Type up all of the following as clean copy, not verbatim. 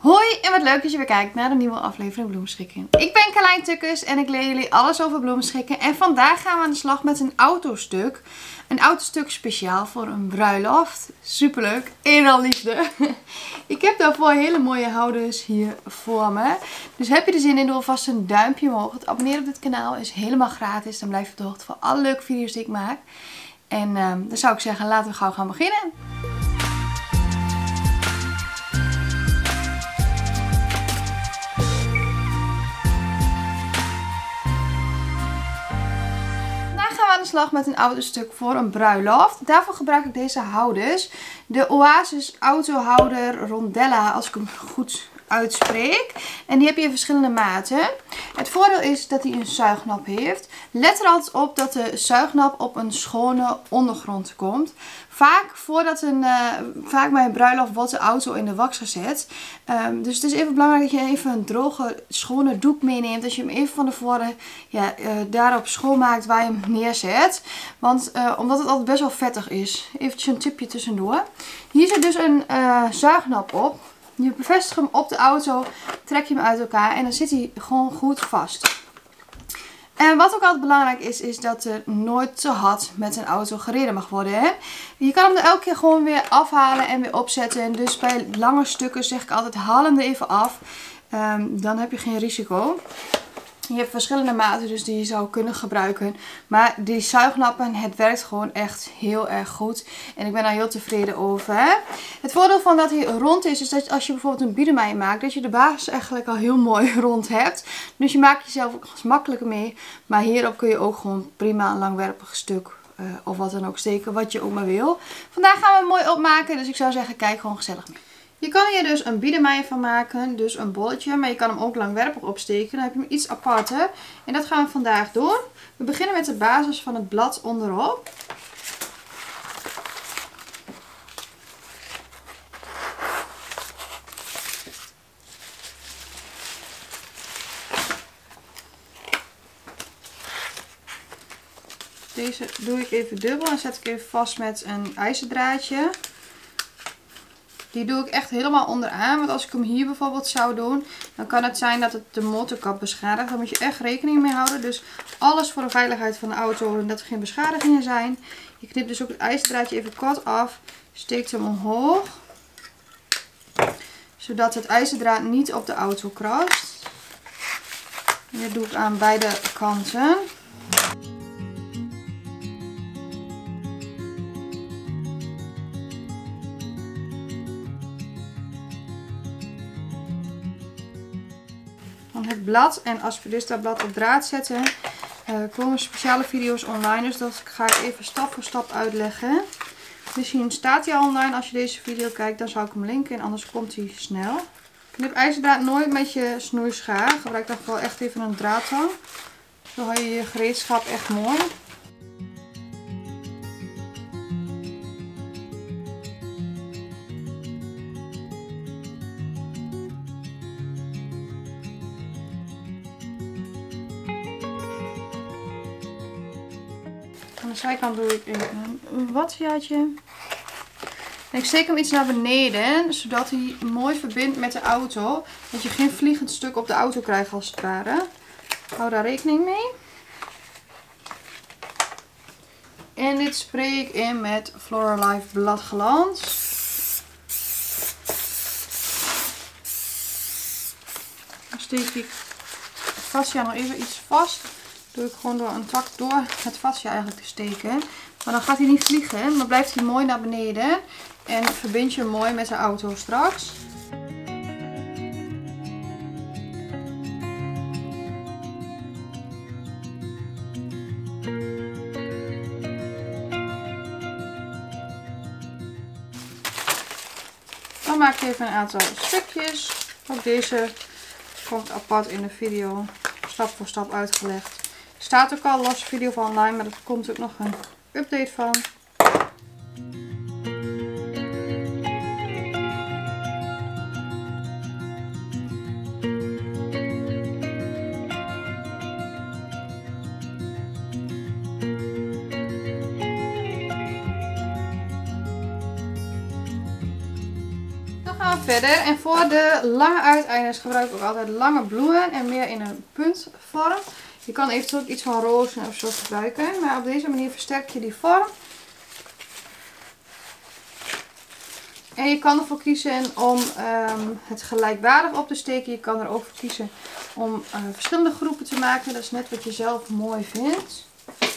Hoi en wat leuk dat je weer kijkt naar een nieuwe aflevering bloemschikken. Ik ben Carlijn Tukkers en ik leer jullie alles over bloemschikken. En vandaag gaan we aan de slag met een autostuk. Een autostuk speciaal voor een bruiloft. Superleuk. En al liefde. Ik heb daarvoor hele mooie houders hier voor me. Dus heb je er zin in, doe alvast een duimpje omhoog. Het abonneren op dit kanaal is helemaal gratis. Dan blijf je op de hoogte van alle leuke video's die ik maak. En dan zou ik zeggen, laten we gauw gaan beginnen. Aan de slag met een autostuk voor een bruiloft. Daarvoor gebruik ik deze houders. De Oasis autohouder Rondella, als ik hem goed uitspreek. En die heb je in verschillende maten. Het voordeel is dat hij een zuignap heeft. Let er altijd op dat de zuignap op een schone ondergrond komt. Vaak bij een bruiloft wordt de auto in de wax gezet. Dus het is even belangrijk dat je even een droge, schone doek meeneemt. Dat je hem even van tevoren daarop schoonmaakt waar je hem neerzet. Want omdat het altijd best wel vettig is. Eventjes een tipje tussendoor. Hier zit dus een zuignap op. Je bevestigt hem op de auto, trek je hem uit elkaar en dan zit hij gewoon goed vast. En wat ook altijd belangrijk is dat er nooit te hard met een auto gereden mag worden. Hè? Je kan hem er elke keer gewoon weer afhalen en weer opzetten. Dus bij lange stukken zeg ik altijd, haal hem er even af. Dan heb je geen risico. Je hebt verschillende maten dus die je zou kunnen gebruiken. Maar die zuignappen, het werkt gewoon echt heel erg goed. En ik ben daar heel tevreden over. Hè? Het voordeel van dat hij rond is dat als je bijvoorbeeld een biedermeier maakt, dat je de basis eigenlijk al heel mooi rond hebt. Dus je maakt jezelf ook makkelijker mee. Maar hierop kun je ook gewoon prima een langwerpig stuk of wat dan ook steken, wat je ook maar wil. Vandaag gaan we hem mooi opmaken, dus ik zou zeggen, kijk gewoon gezellig mee. Je kan hier dus een biedermeier van maken, dus een bolletje, maar je kan hem ook langwerpig opsteken. Dan heb je hem iets aparter. En dat gaan we vandaag doen. We beginnen met de basis van het blad onderop. Deze doe ik even dubbel en zet ik even vast met een ijzerdraadje. Die doe ik echt helemaal onderaan, want als ik hem hier bijvoorbeeld zou doen, dan kan het zijn dat het de motorkap beschadigt. Daar moet je echt rekening mee houden. Dus alles voor de veiligheid van de auto en dat er geen beschadigingen zijn. Je knipt dus ook het ijzerdraadje even kort af, steekt hem omhoog, zodat het ijzerdraad niet op de auto krast. En dat doe ik aan beide kanten. Dan het blad, en als we dus dat blad op draad zetten, komen speciale video's online, dus dat ga ik even stap voor stap uitleggen. Misschien staat hij al online als je deze video kijkt, dan zou ik hem linken en anders komt hij snel. Knip ijzerdraad nooit met je snoeischaar, gebruik dan vooral echt even een draadtang. Zo hou je je gereedschap echt mooi. Aan de zijkant doe ik even een watjaartje. En ik steek hem iets naar beneden, zodat hij mooi verbindt met de auto. Dat je geen vliegend stuk op de auto krijgt als het ware. Hou daar rekening mee. En dit spray ik in met Floralife bladglans. Dan steek ik het fascia nog even iets vast. Doe ik gewoon door een tak door het fascia eigenlijk te steken. Maar dan gaat hij niet vliegen. Dan blijft hij mooi naar beneden. En verbind je hem mooi met de auto straks. Dan maak ik even een aantal stukjes. Ook deze komt apart in de video. Stap voor stap uitgelegd. Er staat ook al een losse video van online, maar er komt ook nog een update van. verder. En voor de lange uiteindes gebruik ik ook altijd lange bloemen en meer in een puntvorm. Je kan eventueel ook iets van rozen of zo gebruiken. Maar op deze manier versterk je die vorm. En je kan ervoor kiezen om het gelijkwaardig op te steken. Je kan er ook voor kiezen om verschillende groepen te maken. Dat is net wat je zelf mooi vindt.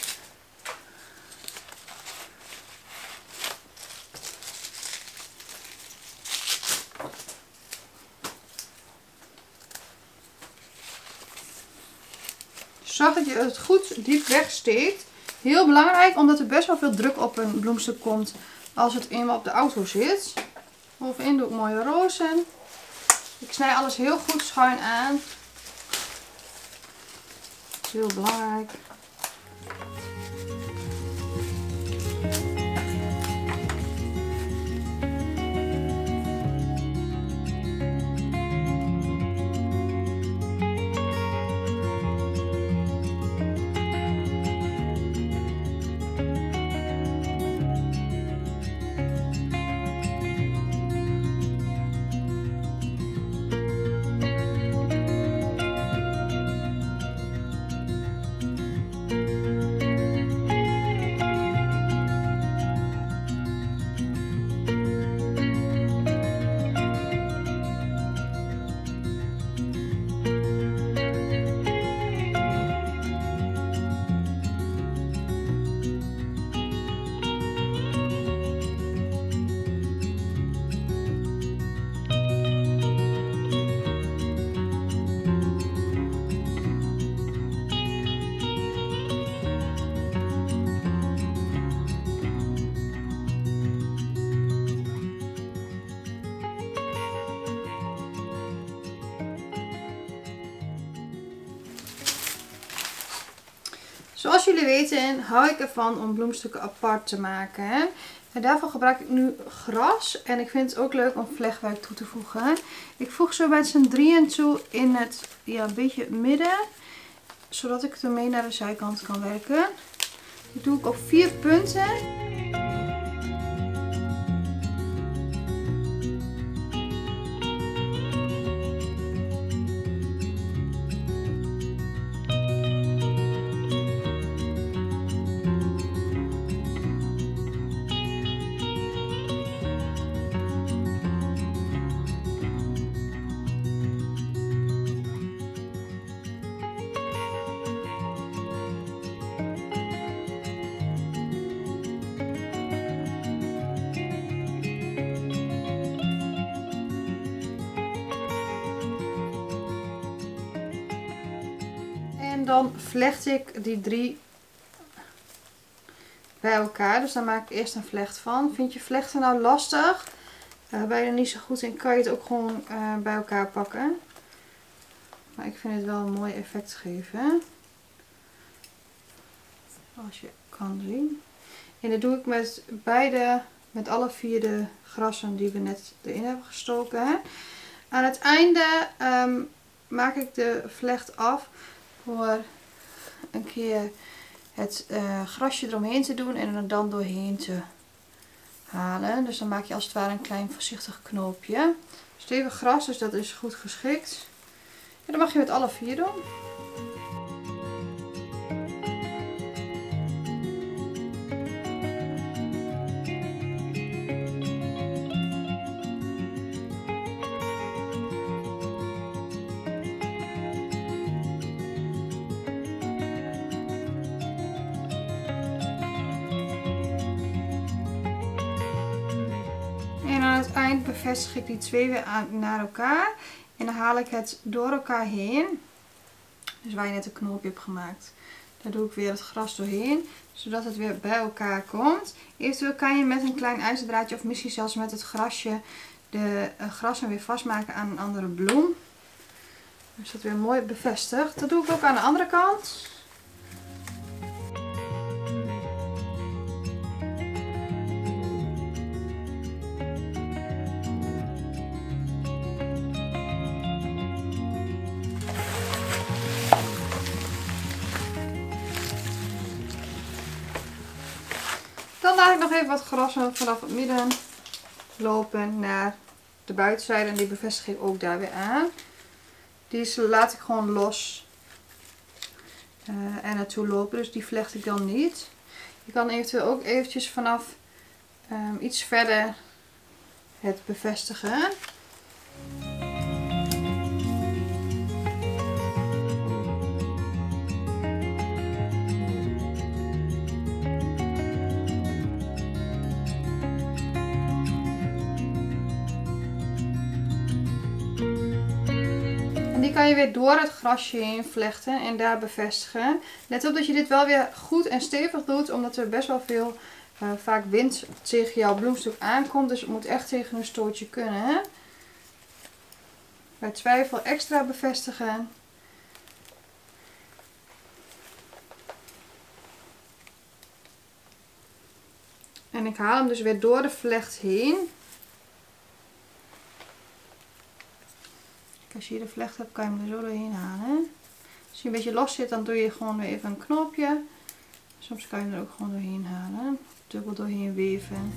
Zorg dat je het goed diep wegsteekt. Heel belangrijk, omdat er best wel veel druk op een bloemstuk komt als het eenmaal op de auto zit. Bovenin doe ik mooie rozen. Ik snij alles heel goed schuin aan. Dat is heel belangrijk. Zoals jullie weten hou ik ervan om bloemstukken apart te maken. En daarvoor gebruik ik nu gras. En ik vind het ook leuk om vlechtwerk toe te voegen. Ik voeg zo met z'n drieën toe in het een beetje midden. Zodat ik ermee naar de zijkant kan werken. Dat doe ik op 4 punten. En dan vlecht ik die 3 bij elkaar. Dus daar maak ik eerst een vlecht van. Vind je vlechten nou lastig? Ben je er niet zo goed in, kan je het ook gewoon bij elkaar pakken. Maar ik vind het wel een mooi effect geven. Zoals je kan zien. En dat doe ik met alle 4 de grassen die we net erin hebben gestoken. Aan het einde maak ik de vlecht af door een keer het grasje eromheen te doen en er dan doorheen te halen. Dus dan maak je als het ware een klein voorzichtig knoopje. Stevig gras, dus dat is goed geschikt. En dat mag je met alle 4 doen. En aan het eind bevestig ik die 2 weer naar elkaar. En dan haal ik het door elkaar heen. Dus waar je net een knoopje hebt gemaakt. Daar doe ik weer het gras doorheen. Zodat het weer bij elkaar komt. Eventueel kan je met een klein ijzerdraadje of misschien zelfs met het grasje de grassen weer vastmaken aan een andere bloem. Dus dat weer mooi bevestigd. Dat doe ik ook aan de andere kant. Dan laat ik nog even wat grassen vanaf het midden lopen naar de buitenzijde en die bevestig ik ook daar weer aan. Die laat ik gewoon los en naartoe lopen, dus die vlecht ik dan niet. Je kan eventueel ook eventjes vanaf iets verder het bevestigen. En die kan je weer door het grasje heen vlechten en daar bevestigen. Let op dat je dit wel weer goed en stevig doet, omdat er best wel veel vaak wind tegen jouw bloemstuk aankomt. Dus het moet echt tegen een stootje kunnen. Hè? Bij twijfel extra bevestigen. En ik haal hem dus weer door de vlecht heen. Als je hier de vlecht hebt, kan je hem er zo doorheen halen. Als je een beetje los zit, dan doe je gewoon weer even een knopje. Soms kan je hem er ook gewoon doorheen halen. Dubbel doorheen weven.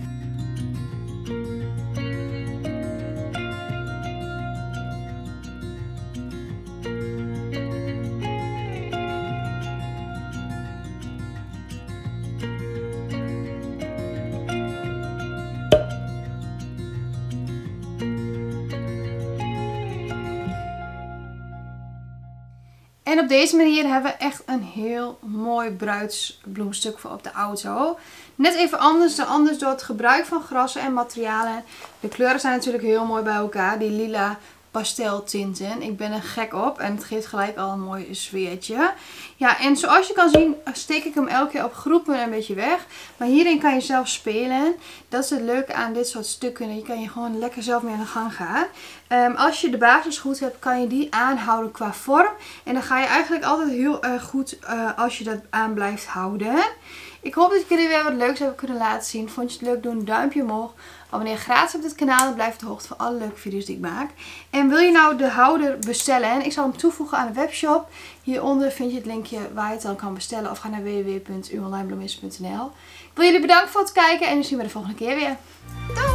En op deze manier hebben we echt een heel mooi bruidsbloemstuk voor op de auto. Net even anders door het gebruik van grassen en materialen. De kleuren zijn natuurlijk heel mooi bij elkaar. Die lila pasteltinten. Ik ben er gek op en het geeft gelijk al een mooi sfeertje. Ja, en zoals je kan zien steek ik hem elke keer op groepen een beetje weg. Maar hierin kan je zelf spelen. Dat is het leuke aan dit soort stukken. Je kan je gewoon lekker zelf mee aan de gang gaan. Als je de basis goed hebt, kan je die aanhouden qua vorm. En dan ga je eigenlijk altijd heel erg goed als je dat aan blijft houden. Ik hoop dat ik jullie weer wat leuks heb kunnen laten zien. Vond je het leuk? Doe een duimpje omhoog. Abonneer gratis op dit kanaal en blijf op de hoogte van alle leuke video's die ik maak. En wil je nou de houder bestellen? Ik zal hem toevoegen aan de webshop. Hieronder vind je het linkje waar je het dan kan bestellen. Of ga naar www.uonlinebloemist.nl. Ik wil jullie bedanken voor het kijken en we zien we de volgende keer weer. Doei!